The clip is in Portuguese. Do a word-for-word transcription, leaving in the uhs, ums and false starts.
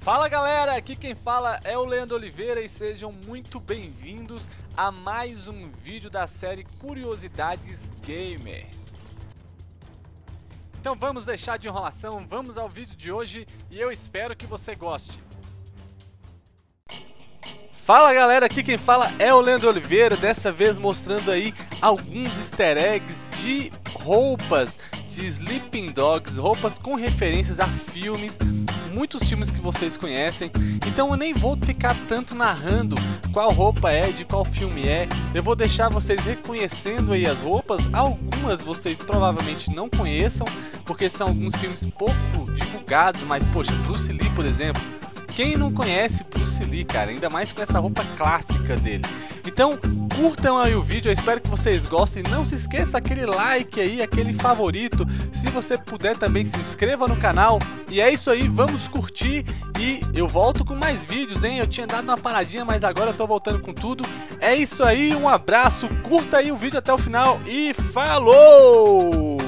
Fala galera, aqui quem fala é o Leandro Oliveira e sejam muito bem-vindos a mais um vídeo da série Curiosidades Gamer. Então vamos deixar de enrolação, vamos ao vídeo de hoje e eu espero que você goste. Fala galera, aqui quem fala é o Leandro Oliveira, dessa vez mostrando aí alguns easter eggs de roupas de Sleeping Dogs, roupas com referências a filmes, muitos filmes que vocês conhecem, então eu nem vou ficar tanto narrando qual roupa é, de qual filme é, eu vou deixar vocês reconhecendo aí as roupas, algumas vocês provavelmente não conheçam, porque são alguns filmes pouco divulgados, mas poxa, Bruce Lee por exemplo, quem não conhece Bruce Lee, cara, ainda mais com essa roupa clássica dele. Então, curtam aí o vídeo, eu espero que vocês gostem. Não se esqueça aquele like aí, aquele favorito. Se você puder também se inscreva no canal. E é isso aí, vamos curtir e eu volto com mais vídeos, hein? Eu tinha dado uma paradinha, mas agora eu tô voltando com tudo. É isso aí, um abraço, curta aí o vídeo até o final e falou!